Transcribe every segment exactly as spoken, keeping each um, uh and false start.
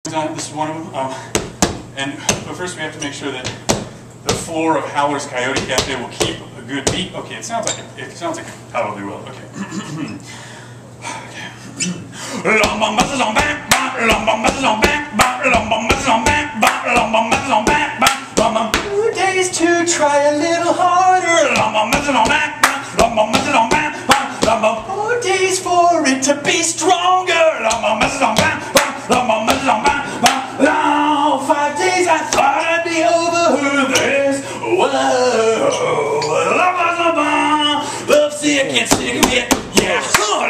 This is one of them. Um, and but first we have to make sure that the floor of Howler's Coyote Café will keep a good beat. Okay, it sounds like it, it sounds like it probably will. Okay. Two days to try a little harder. Four days for it to be stronger. Five days I thought I'd be over this. Whoa. Lovesick and sick of it. Yeah.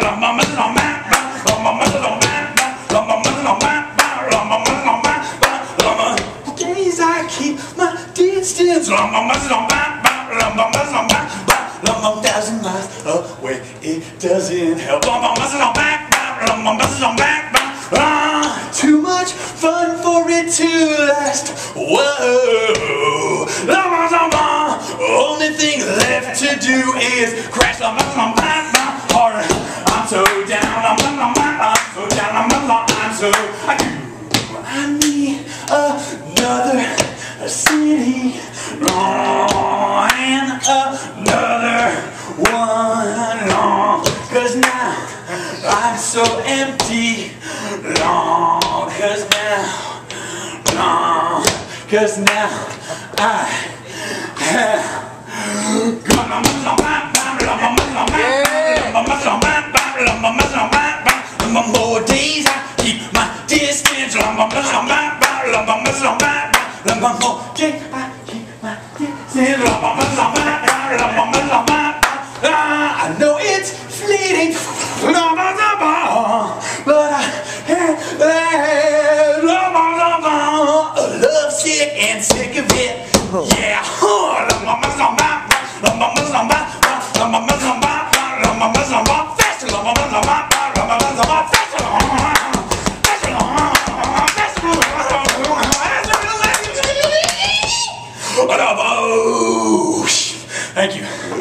Days I keep my distance. Thousand miles away, it doesn't help. Too much fun for it to last. Whoa. Only thing left to do is crash. Harder. I'm so down. I'm so down. I'm so. I do. I need another city and another one. Cause now I'm so empty. Cause now, cause now I have more days I keep my distance. More days I keep my distance. I know it's fleeting, but I lovesick and sick of it. Yeah.